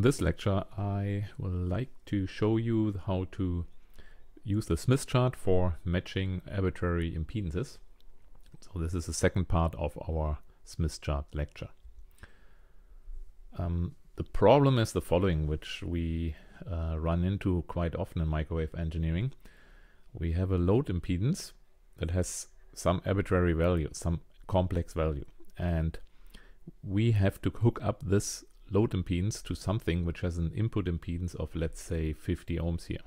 this lecture, I would like to show you how to use the Smith chart for matching arbitrary impedances. So this is the second part of our Smith chart lecture. The problem is the following, which we run into quite often in microwave engineering. We have a load impedance that has some arbitrary value, some complex value, and we have to hook up this load impedance to something which has an input impedance of, let's say, 50 ohms here.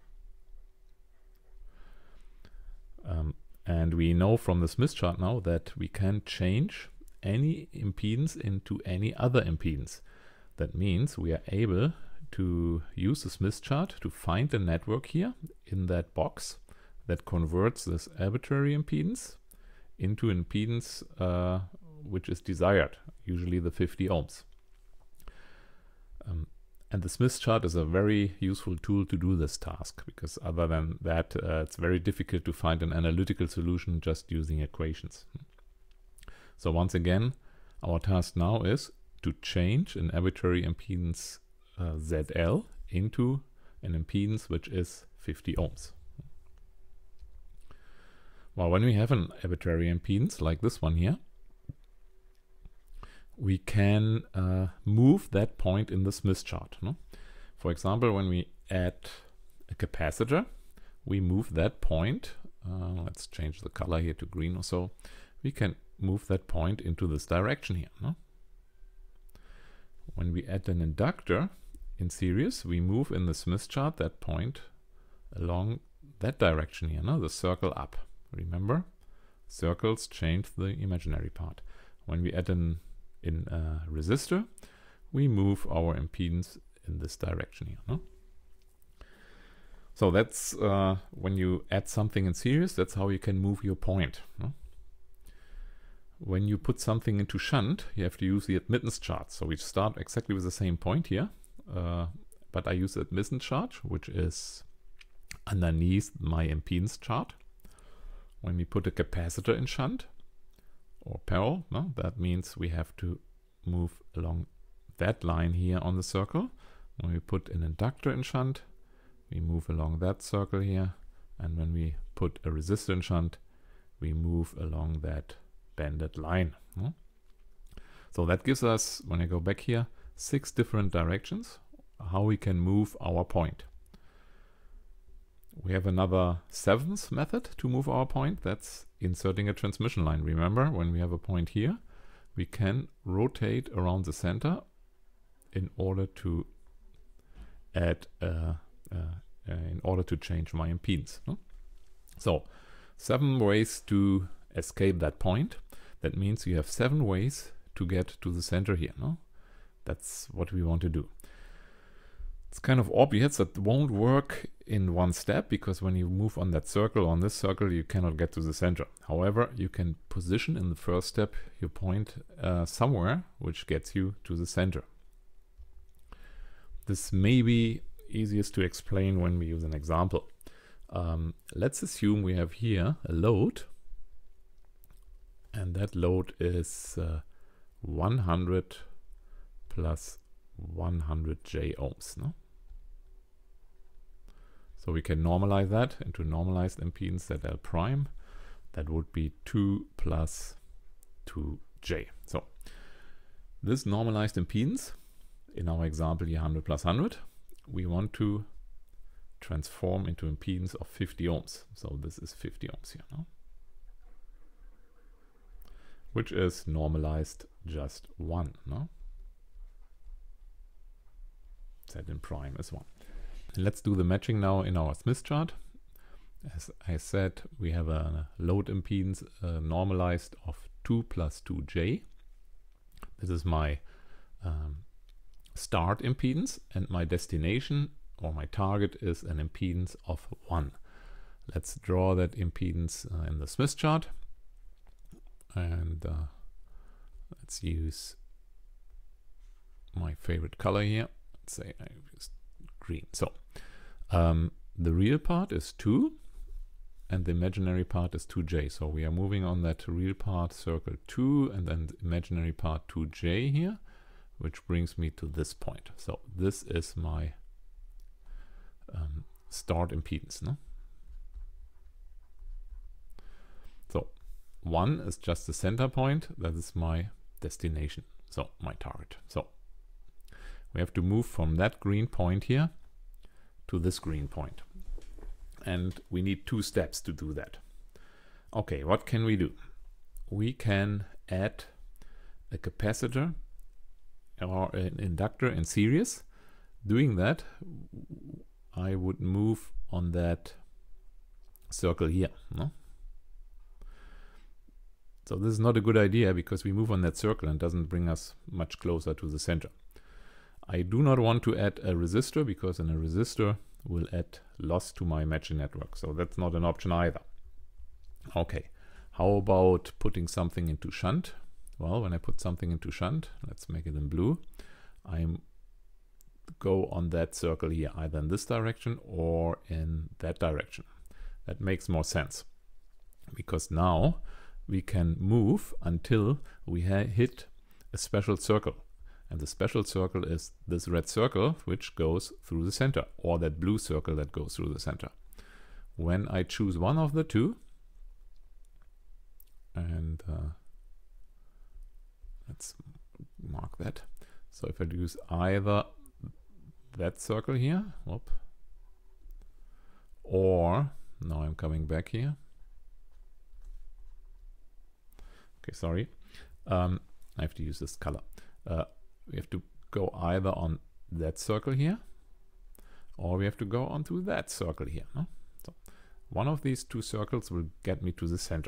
And we know from the Smith chart now that we can change any impedance into any other impedance. That means we are able to use the Smith chart to find a network here in that box that converts this arbitrary impedance into an impedance which is desired, usually the 50 ohms. And the Smith chart is a very useful tool to do this task, because other than that, it's very difficult to find an analytical solution just using equations. So once again, our task now is to change an arbitrary impedance ZL into an impedance which is 50 ohms. Well, when we have an arbitrary impedance like this one here, we can move that point in the Smith chart. No? For example, when we add a capacitor, we move that point. Let's change the color here to green or so. We can move that point into this direction here. No? When we add an inductor in series, we move in the Smith chart that point along that direction here, no? The circle up. Remember, circles change the imaginary part. When we add in a resistor, we move our impedance in this direction here. No? So that's when you add something in series, that's how you can move your point. No? When you put something into shunt, you have to use the admittance chart. So we start exactly with the same point here, but I use the admittance chart, which is underneath my impedance chart. When we put a capacitor in shunt or parallel, no, that means we have to move along that line here on the circle. When we put an inductor in shunt, we move along that circle here, and when we put a resistor in shunt, we move along that banded line. No? So that gives us, when I go back here, 6 different directions how we can move our point. We have another 7th method to move our point. That's inserting a transmission line. Remember, when we have a point here, we can rotate around the center in order to add, in order to change my impedance. No? So 7 ways to escape that point. That means you have 7 ways to get to the center here. No? That's what we want to do. It's kind of obvious that won't work in one step, because when you move on that circle, on this circle, you cannot get to the center. However, you can position in the first step your point somewhere which gets you to the center. This may be easiest to explain when we use an example. Let's assume we have here a load, and that load is 100 plus 100 J ohms. No? So we can normalize that into normalized impedance ZL prime. That would be 2 plus 2J. So this normalized impedance, in our example here 100 plus 100, we want to transform into impedance of 50 ohms. So this is 50 ohms here, no? Which is normalized just 1. No? Z in prime is 1. Let's do the matching now in our Smith chart. As I said, we have a load impedance normalized of 2 plus 2J. This is my start impedance, and my destination or my target is an impedance of 1. Let's draw that impedance in the Smith chart, and let's use my favorite color here. Let's say I use green. So the real part is 2 and the imaginary part is 2J. So we are moving on that real part circle 2 and then the imaginary part 2J here. which brings me to this point. So this is my start impedance. No? So 1 is just the center point. That is my destination. So my target. So we have to move from that green point here to this green point. And we need 2 steps to do that. Okay, what can we do? We can add a capacitor or an inductor in series. Doing that, I would move on that circle here. No? So this is not a good idea because we move on that circle and doesn't bring us much closer to the center. I do not want to add a resistor because a resistor will add loss to my matching network. So that's not an option either. Okay, how about putting something into shunt? Well, when I put something into shunt, let's make it in blue, I go on that circle here, either in this direction or in that direction. That makes more sense because now we can move until we hit a special circle. And the special circle is this red circle, which goes through the center, or that blue circle that goes through the center. When I choose one of the two, and let's mark that. So if I use either that circle here, whoop, or now I'm coming back here. Okay, sorry. I have to use this color. We have to go either on that circle here, or we have to go onto that circle here. No? So one of these 2 circles will get me to the center.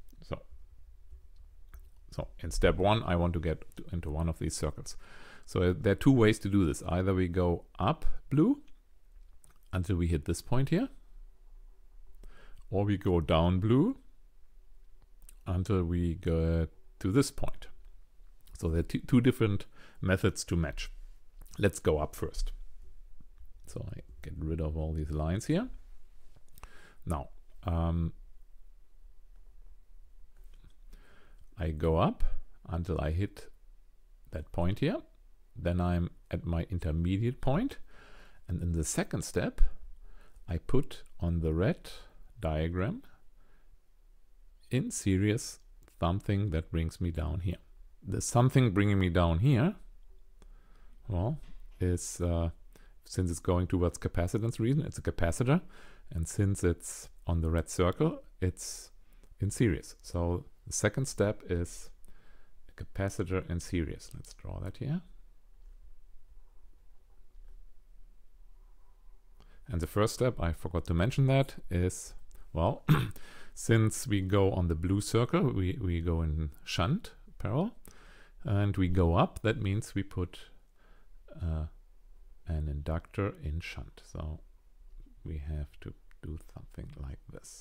So in step 1, I want to get into one of these circles. So there are 2 ways to do this. Either we go up blue until we hit this point here, or we go down blue until we go to this point. So there are 2 different methods to match. Let's go up first. So I get rid of all these lines here. Now, I go up until I hit that point here. Then I'm at my intermediate point. And in the second step, I put on the red diagram in series something that brings me down here. The something bringing me down here, well, is since it's going towards capacitance reason, it's a capacitor. And since it's on the red circle, it's in series. So the second step is a capacitor in series. Let's draw that here. And the first step, I forgot to mention that, is, well, since we go on the blue circle, we go in shunt parallel, and we go up. That means we put an inductor in shunt. So we have to do something like this.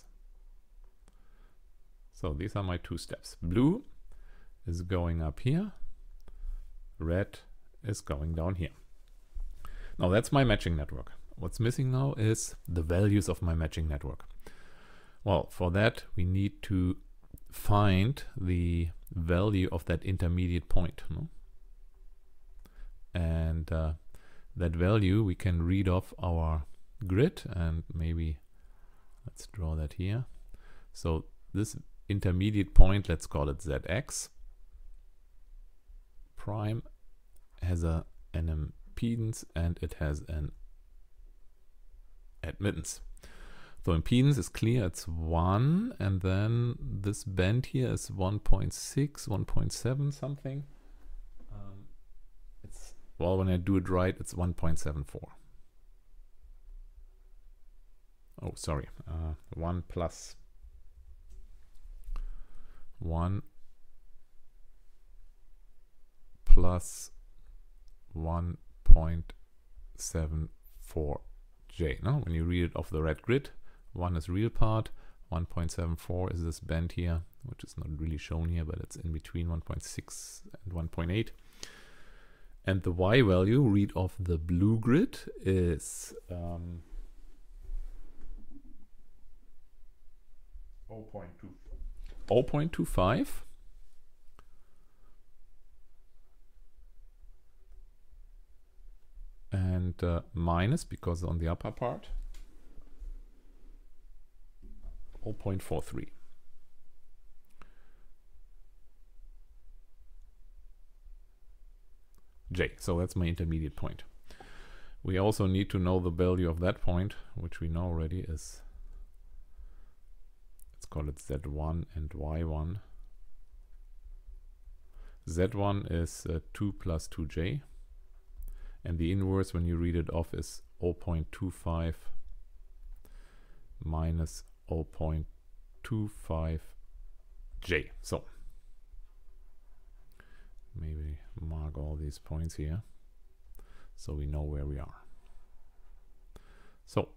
So these are my 2 steps. Blue is going up here. Red is going down here. Now that's my matching network. What's missing now is the values of my matching network. Well, for that we need to find the value of that intermediate point. No? And that value we can read off our grid, and maybe let's draw that here. So this intermediate point, let's call it ZX prime, has an impedance and it has an admittance. So impedance is clear, it's 1, and then this band here is 1.6, 1.7 something. It's, well, when I do it right, it's 1.74. Oh, sorry, 1 plus 1 plus 1.74J. No, when you read it off the red grid, 1 is real part, 1.74 is this band here, which is not really shown here, but it's in between 1.6 and 1.8. And the Y value read off the blue grid is 0.25. and minus, because on the upper part, 0.43. J. So that's my intermediate point. We also need to know the value of that point, which we know already is, let's call it Z1 and Y1. Z1 is 2 plus 2J, and the inverse when you read it off is 0.25 minus 0.25J. So maybe mark all these points here so we know where we are. So,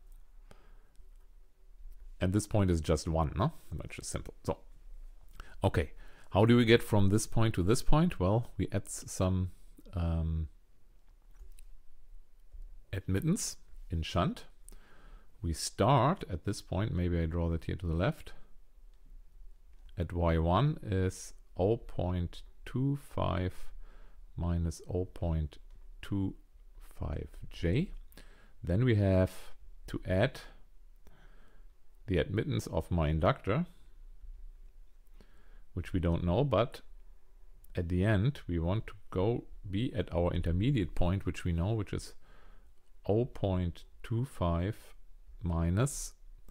and this point is just 1, no? Which is simple. So, okay, how do we get from this point to this point? Well, we add some admittance in shunt. We start at this point, maybe I draw that here to the left, at Y1 is 0.25 minus 0.25J. Then we have to add the admittance of my inductor, which we don't know, but at the end we want to be at our intermediate point, which we know, which is 0.25 minus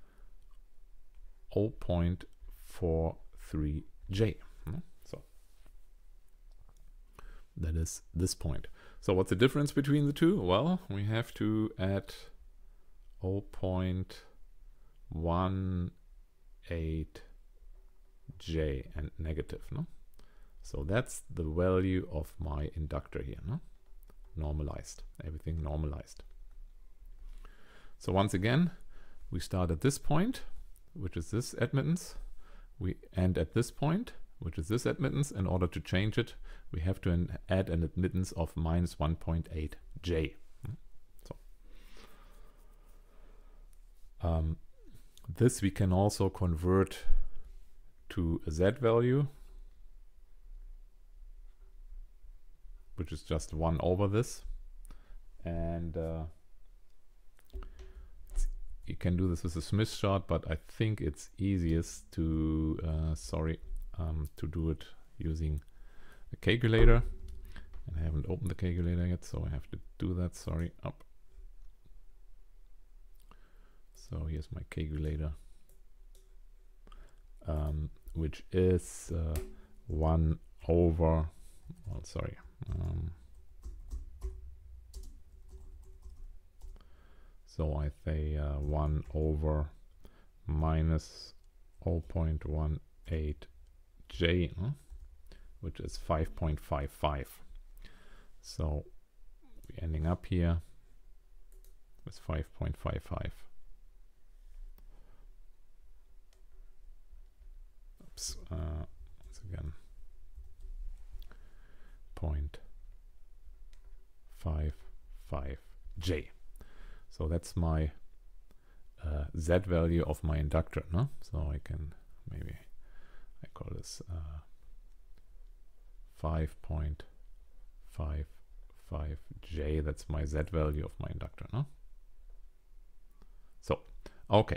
0.43J. So that is this point. So what's the difference between the two? Well, we have to add 0.18J and negative, no? So that's the value of my inductor here, no? Normalized, everything normalized. So once again, we start at this point, which is this admittance. We end at this point, which is this admittance. In order to change it, we have to add an admittance of minus 1.8J. So this we can also convert to a Z value, which is just 1 over this. And you can do this with a Smith chart, but I think it's easiest to to do it using a calculator. And I haven't opened the calculator yet, so I have to do that. Sorry. Up. So here's my calculator, which is 1 over. Well, sorry. So I say 1 over minus 0.18J, which is 5.55. So we're ending up here with 5.55. Oops, once again, 0.55J. So that's my Z value of my inductor, no? So I can maybe, I call this 5.55J. That's my Z value of my inductor, no? So, okay.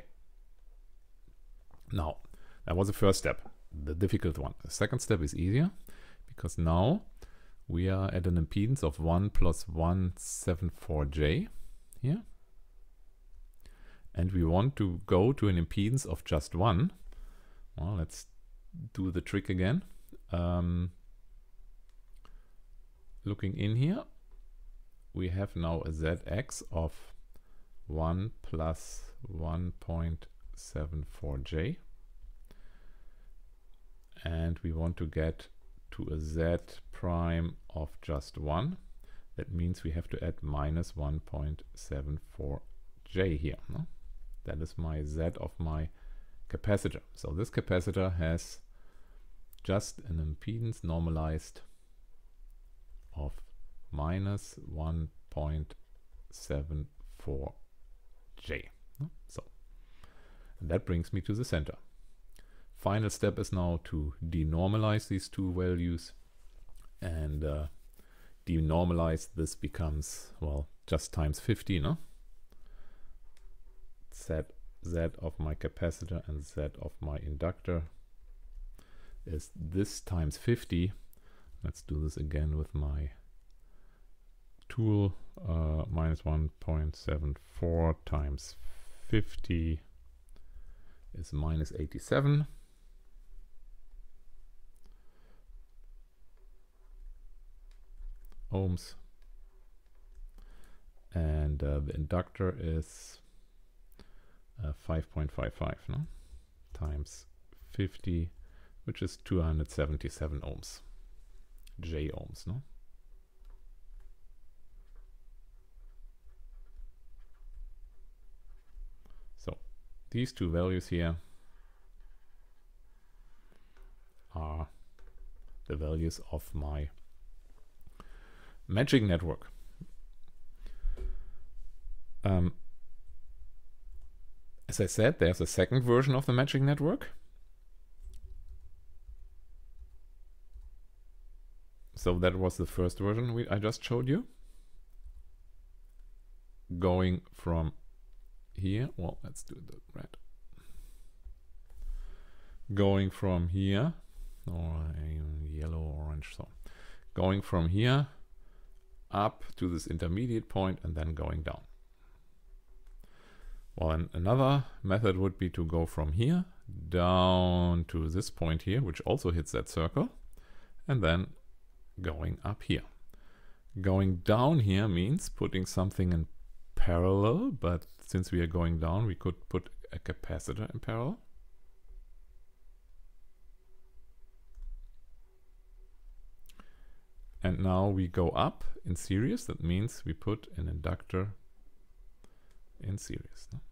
Now, that was the first step, the difficult one. The second step is easier, because now we are at an impedance of 1 plus 174J here. And we want to go to an impedance of just 1. Well, let's do the trick again. Looking in here, we have now a ZX of 1 plus 1.74J. And we want to get to a Z prime of just 1. That means we have to add minus 1.74J here, no? That is my Z of my capacitor. So this capacitor has just an impedance normalized of minus 1.74J. So that brings me to the center. Final step is now to denormalize these two values, and denormalize, this becomes, well, just times 50, no? Z of my capacitor and Z of my inductor is this times 50. Let's do this again with my tool. Minus 1.74 times 50 is minus 87. Ohms. And the inductor is 5.55, no? Times 50, which is 277 ohms. J ohms, no? So these two values here are the values of my matching network. As I said, there's a second version of the matching network. So that was the first version I just showed you. Going from here, well, let's do the red. Going from here, or yellow, orange, so going from here up to this intermediate point and then going down. Well, and another method would be to go from here down to this point here, which also hits that circle, and then going up here. Going down here means putting something in parallel, but since we are going down, we could put a capacitor in parallel. And now we go up in series. That means we put an inductor in series. No?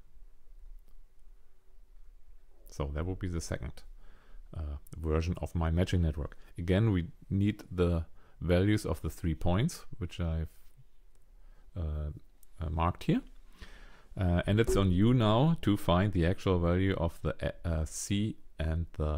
So that would be the second version of my matching network. Again, we need the values of the 3 points, which I've marked here. And it's on you now to find the actual value of the C and the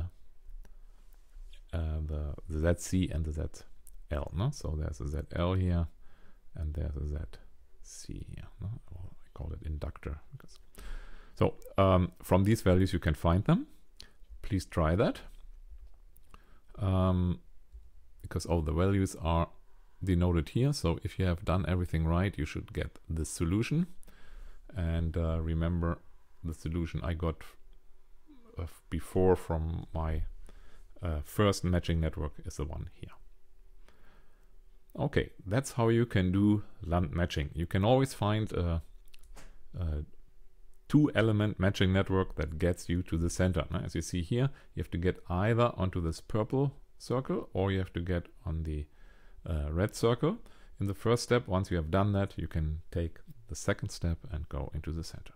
ZC and the ZL. No? So there's a ZL here and there's a ZC here. No? Well, I call it inductor. So from these values you can find them. Please try that. Because all the values are denoted here. So if you have done everything right, you should get this solution. And remember, the solution I got before from my first matching network is the one here. Okay, that's how you can do lumped matching. You can always find a 2-element matching network that gets you to the center. Now, as you see here, you have to get either onto this purple circle or you have to get on the red circle. In the first step, once you have done that, you can take the second step and go into the center.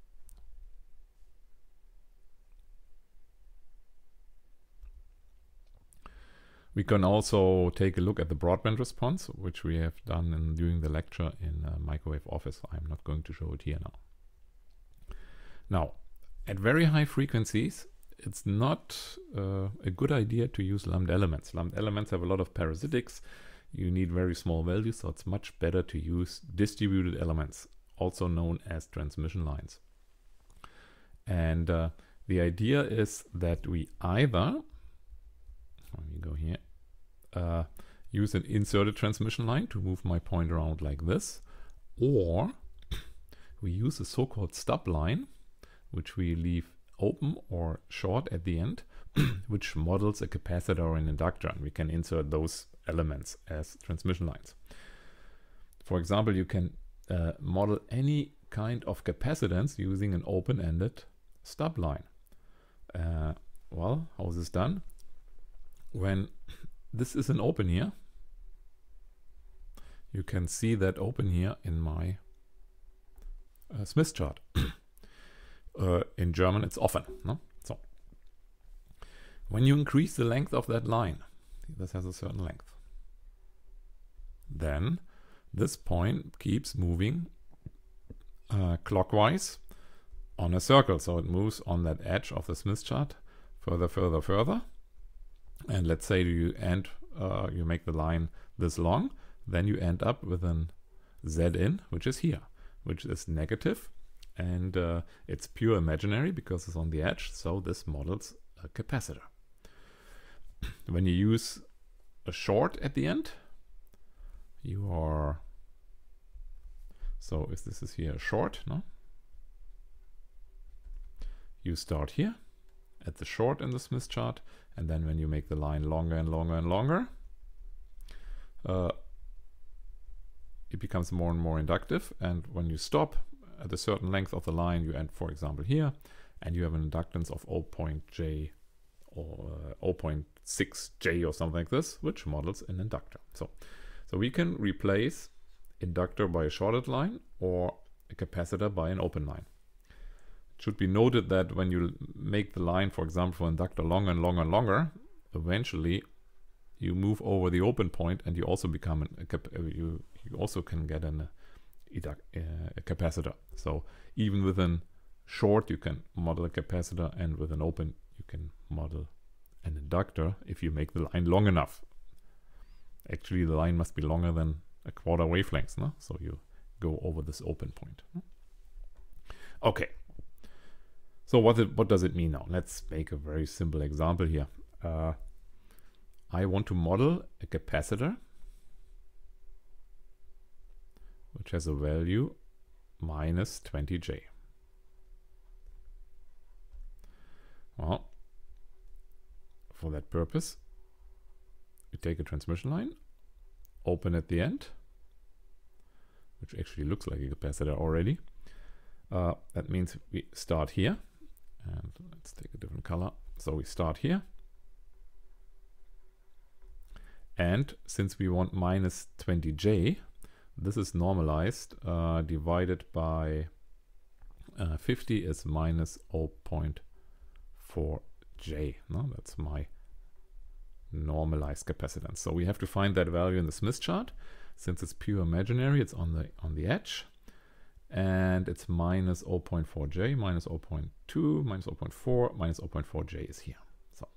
We can also take a look at the broadband response, which we have done during the lecture in Microwave Office. I'm not going to show it here now. Now, at very high frequencies, it's not a good idea to use lumped elements. Lumped elements have a lot of parasitics. You need very small values, so it's much better to use distributed elements, also known as transmission lines. And the idea is that we either, let me go here, use an inserted transmission line to move my point around like this, or we use a so-called stub line, which we leave open or short at the end, which models a capacitor or an inductor, and we can insert those elements as transmission lines. For example, you can model any kind of capacitance using an open-ended stub line. Well, how is this done? When this is an open here, you can see that open here in my Smith chart. In German, it's offen. No? So, when you increase the length of that line, this has a certain length, then this point keeps moving clockwise on a circle. So it moves on that edge of the Smith chart further, further, further. And let's say you make the line this long, then you end up with an Z in, which is here, which is negative, and it's pure imaginary because it's on the edge, so this models a capacitor. When you use a short at the end, you are, so if this is here a short, no? You start here at the short in the Smith chart, and then when you make the line longer and longer and longer, it becomes more and more inductive, and when you stop at a certain length of the line, you end, for example, here, and you have an inductance of 0.J or 0.6J or something like this, which models an inductor. So we can replace inductor by a shorted line or a capacitor by an open line. It should be noted that when you make the line, for example, for inductor longer and longer and longer, eventually you move over the open point, and you also become you also can get a capacitor. So even with a short, you can model a capacitor, and with an open, you can model an inductor if you make the line long enough. Actually, the line must be longer than a quarter wavelength, no? So you go over this open point. Okay. So what does it mean now? Let's make a very simple example here. I want to model a capacitor which has a value minus 20J. Well, for that purpose, we take a transmission line, open at the end, which actually looks like a capacitor already. That means we start here, and let's take a different color. So we start here, and since we want minus 20J, this is normalized, divided by 50 is minus 0.4J. No, that's my normalized capacitance. So we have to find that value in the Smith chart. Since it's pure imaginary, it's on the edge, and it's minus 0.4J, minus 0.2, minus 0.4, minus 0.4J is here. So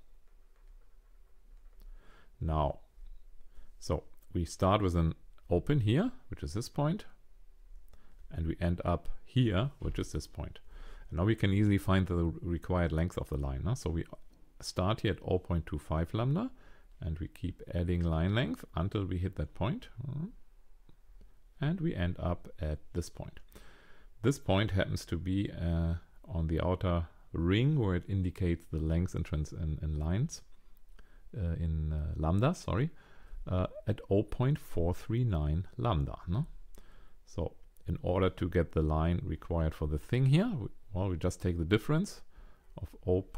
now, so we start with an open here, which is this point, and we end up here, which is this point. And now we can easily find the required length of the line. No? So we start here at 0.25 lambda, and we keep adding line length until we hit that point, and we end up at this point. This point happens to be on the outer ring where it indicates the length in lines, in lambda, sorry, at 0.439 lambda. No? So in order to get the line required for the thing here, we just take the difference of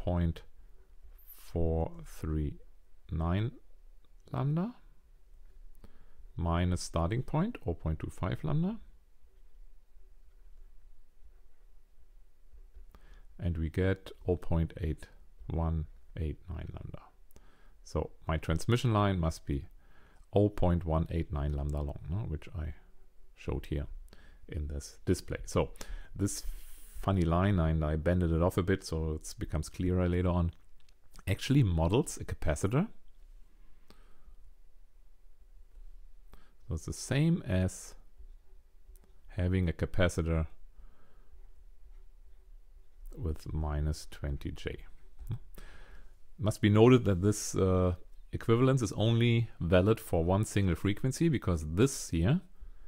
0.439 lambda minus starting point 0.25 lambda, and we get 0.8189 lambda. So my transmission line must be 0.189 lambda long, no? Which I showed here in this display. So this funny line, and I bended it off a bit so it becomes clearer later on, actually models a capacitor. So it's the same as having a capacitor with minus 20J. Must be noted that this equivalence is only valid for one single frequency, because this here,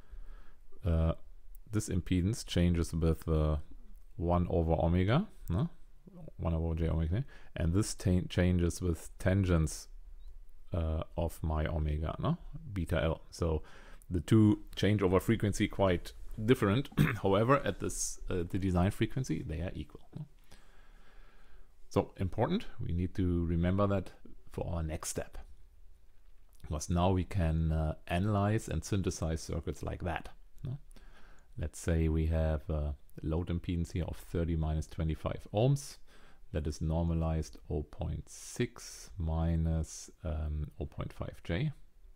this impedance changes with 1 over omega, no? 1 over j omega, and this changes with tangents of my omega, no? Beta L. So the two change over frequency quite different. However, at this the design frequency, they are equal. No? So important, we need to remember that for our next step, because now we can analyze and synthesize circuits like that. No? Let's say we have a load impedance here of 30 minus 25 ohms. That is normalized 0.6 minus 0.5J.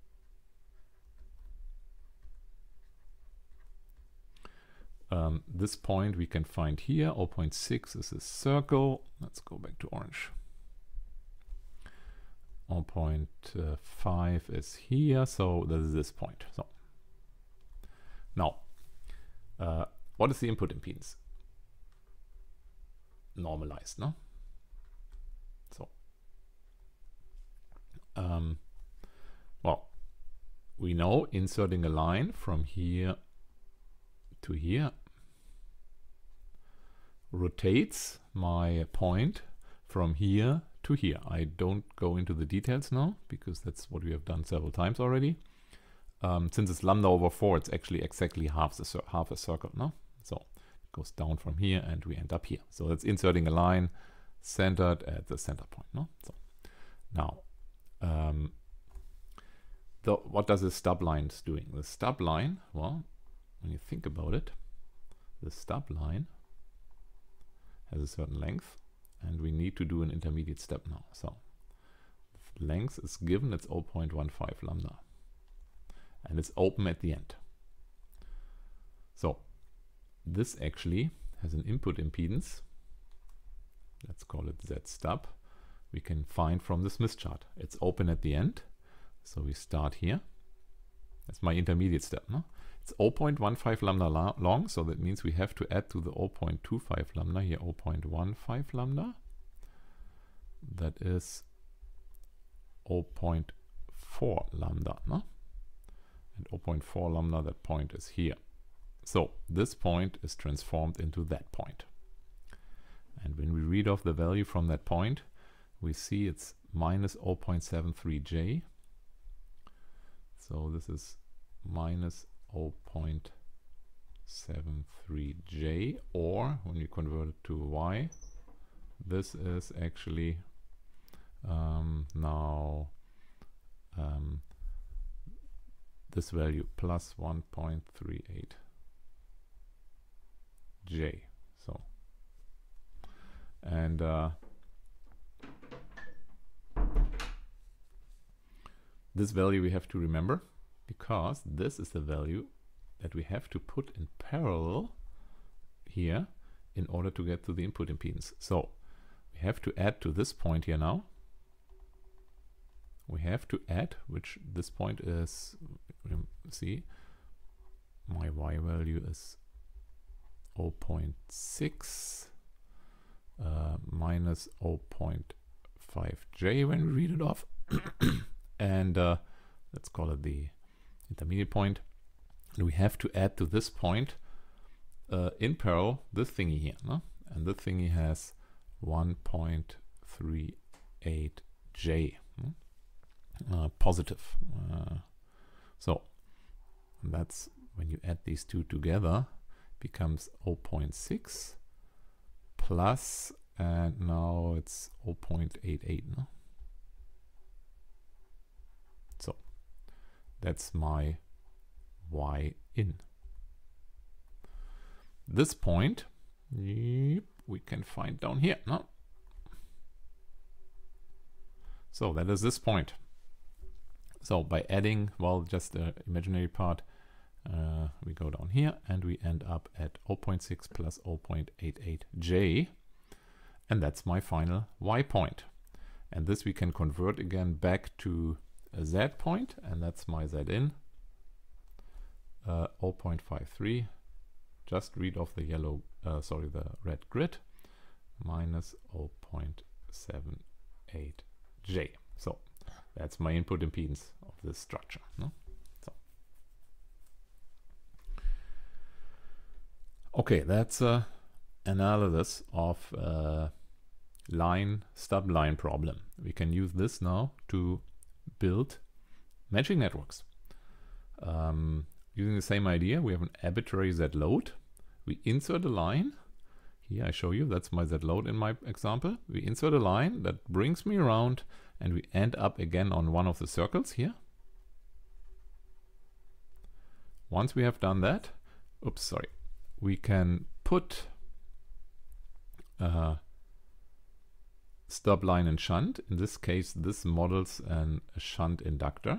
This point we can find here. 0.6 is a circle. Let's go back to orange. 0.5 is here, so this is this point. So Now, what is the input impedance? Normalized, no? So, well, we know inserting a line from here to here rotates my point from here to here. I don't go into the details now because that's what we have done several times already. Since it's lambda over 4, it's actually exactly half a circle, no? So it goes down from here and we end up here. So it's inserting a line centered at the center point, no? So now, what does the stub line doing? The stub line, well, when you think about it, the stub line has a certain length and we need to do an intermediate step now. So the length is given, it's 0.15 lambda. And it's open at the end. So this actually has an input impedance. Let's call it Z stub. We can find from the Smith chart. It's open at the end. So we start here. That's my intermediate step. No? It's 0.15 lambda long. So that means we have to add to the 0.25 lambda here 0.15 lambda. That is 0.4 lambda. No? And 0.4 lambda, that point is here. So this point is transformed into that point. And when we read off the value from that point, we see it's minus 0.73 J. So this is minus 0.73 J, or when you convert it to Y, this is actually this value plus 1.38 J. So, and this value we have to remember because this is the value that we have to put in parallel here in order to get to the input impedance. So we have to add to this point here now. We have to add, which this point is, see, my Y value is 0.6 minus 0.5 J when we read it off. And let's call it the intermediate point. And we have to add to this point in parallel this thingy here. No? And this thingy has 1.38 J. Positive. So that's when you add these two together, becomes 0.6 plus, and now it's 0.88. No? So that's my Y in. This point, we can find down here. No? So that is this point. So by adding, well, just the imaginary part, we go down here and we end up at 0.6 plus 0.88 J. And that's my final Y point. And this we can convert again back to a Z point, and that's my Z in. 0.53. Just read off the yellow, the red grid, minus 0.78 J. So that's my input impedance of this structure. No? So. Okay, that's analysis of stub line problem. We can use this now to build matching networks. Using the same idea, we have an arbitrary Z load. We insert a line. Here I show you, that's my Z load in my example. We insert a line that brings me around and we end up again on one of the circles here. Once we have done that, we can put stub line and shunt. In this case, this models a shunt inductor.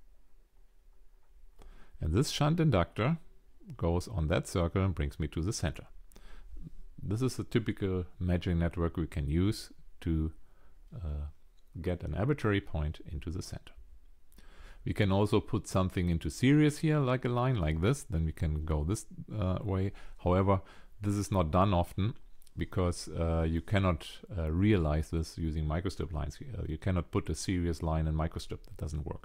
And this shunt inductor goes on that circle and brings me to the center. This is a typical matching network we can use to get an arbitrary point into the center. We can also put something into series here, like a line like this. Then we can go this way. However, this is not done often because you cannot realize this using microstrip lines. You cannot put a series line in microstrip. That doesn't work.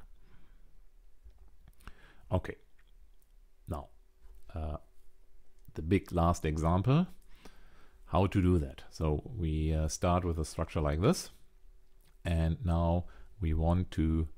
Okay. Now, the big last example, how to do that. So we start with a structure like this. And now we want to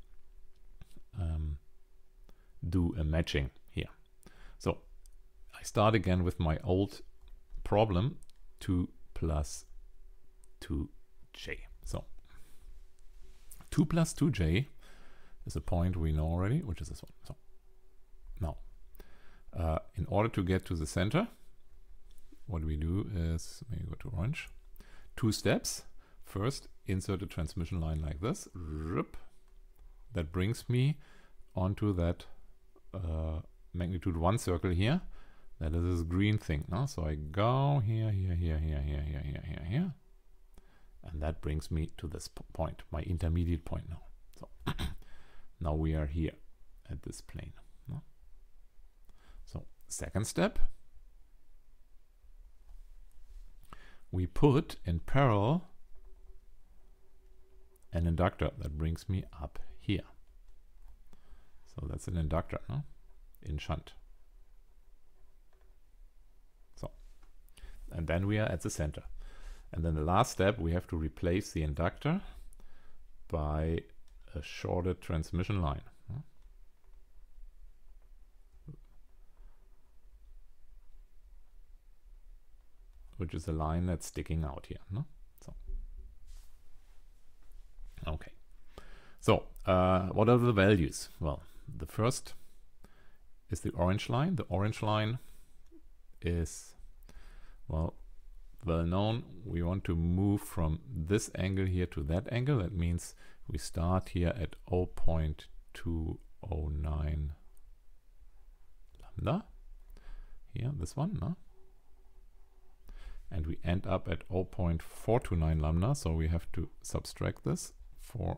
do a matching here. So I start again with my old problem, 2 plus 2j. So 2 plus 2j is a point we know already, which is this one. So now, in order to get to the center, what we do is, maybe go to orange, 2 steps. First, insert a transmission line like this. That brings me onto that magnitude 1 circle here. That is this green thing. No? So I go here, here. And that brings me to this point, my intermediate point now. So now we are here at this plane. No? So second step, we put in parallel an inductor that brings me up here. So that's an inductor, no? In shunt. So, and then we are at the center. And then the last step, we have to replace the inductor by a shorted transmission line. No? Which is a line that's sticking out here. No? So. Okay. So, what are the values? Well, the first is the orange line. The orange line is, well known. We want to move from this angle here to that angle. That means we start here at 0.209 lambda. Here, this one, no? And we end up at 0.429 lambda. So we have to subtract this for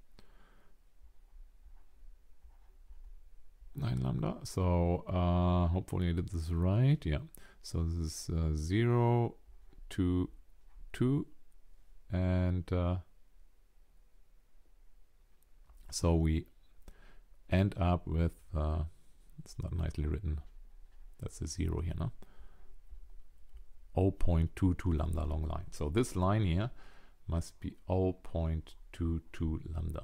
9 lambda. So hopefully I did this right. Yeah. So this is 0, 2, 2, and so we end up with it's not nicely written. That's a 0 here, no? 0.22 lambda long line. So this line here must be 0.22 lambda.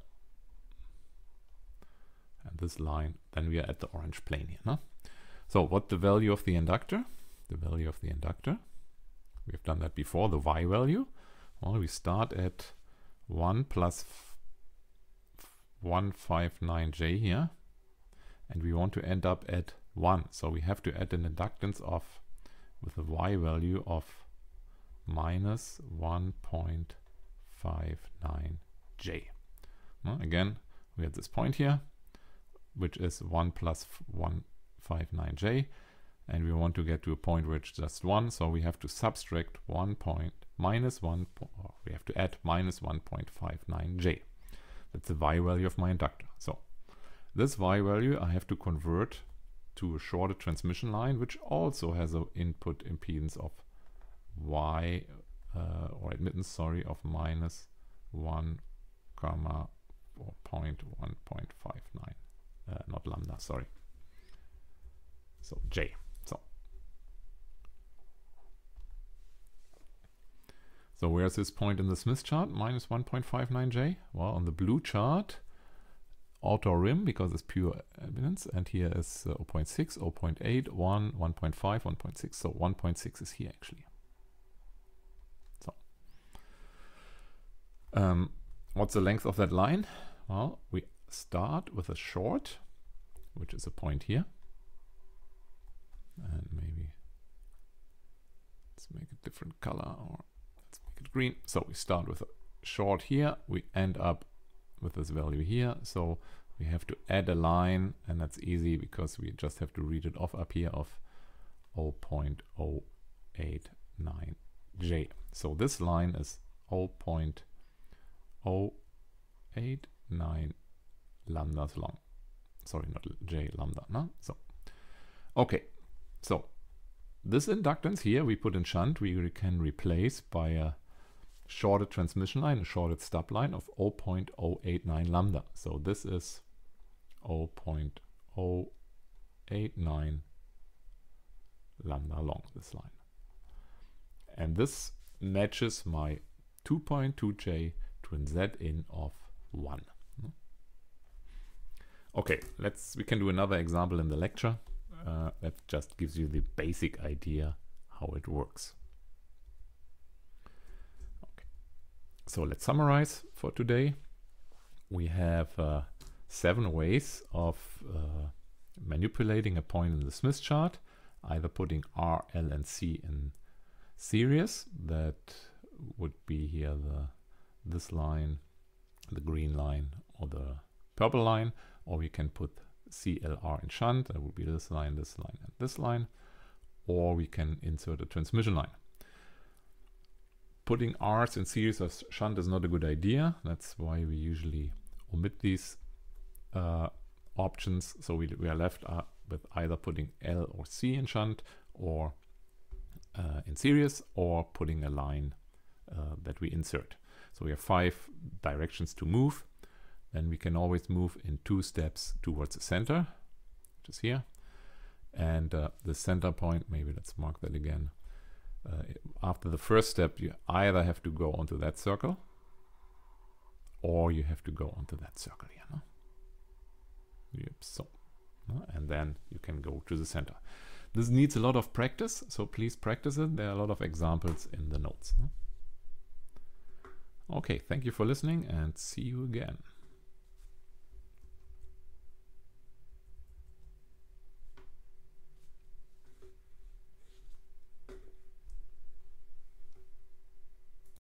And this line, then we are at the orange plane here. No? So what the value of the inductor? The value of the inductor, we have done that before, the y value. Well, we start at 1 plus 159j here. And we want to end up at 1. So we have to add an inductance of, with a y value of minus 1.59j. Well, again, we have this point here, which is 1 plus 159j, and we want to get to a point where it's just 1, so we have to subtract 1 point minus 1, or we have to add minus 1.59j. That's the y value of my inductor. So this y value I have to convert to a shorted transmission line, which also has an input impedance of y, or admittance, sorry, of minus 1, comma, or 1.59. Not lambda, sorry. So j. So where's this point in the Smith chart? Minus 1.59j. Well, on the blue chart, auto rim, because it's pure evidence, and here is 0.6, 0.8, 1, 1.5, 1.6. So 1.6 is here actually. So what's the length of that line? Well, we start with a short, which is a point here, and maybe let's make a different color, or let's make it green. So we start with a short here, we end up with this value here, so we have to add a line, and that's easy because we just have to read it off up here of 0.089j. So this line is 0.089 lambdas long. sorry, not J, lambda. No? So, okay. So, this inductance here we put in shunt, we can replace by a shorted transmission line, a shorted stub line of 0.089 lambda. So this is 0.089 lambda long, this line. And this matches my 2.2J to an Z-in of 1. Okay, we can do another example in the lecture. That just gives you the basic idea how it works. Okay. So let's summarize for today. We have 7 ways of manipulating a point in the Smith chart, either putting R, L, and C in series. That would be here this line, the green line, or the purple line, or we can put CLR in shunt. That would be this line, and this line, or we can insert a transmission line. Putting R's in series or shunt is not a good idea. That's why we usually omit these options. So we are left with either putting L or C in shunt, or in series, or putting a line that we insert. So we have 5 directions to move. Then we can always move in 2 steps towards the center, which is here. And the center point, maybe let's mark that again. After the first step, you either have to go onto that circle, or you have to go onto that circle here. No? Yep, so. No? And then you can go to the center. This needs a lot of practice, so please practice it. There are a lot of examples in the notes. No? Okay, thank you for listening, and see you again.